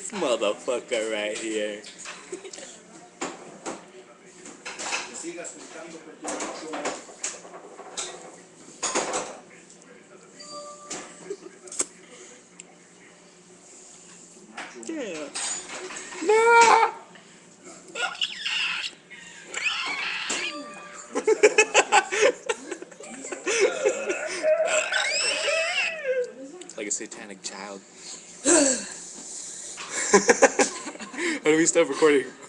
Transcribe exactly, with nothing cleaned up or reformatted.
This motherfucker right here. Yeah. No! Like a satanic child. How do we stop recording?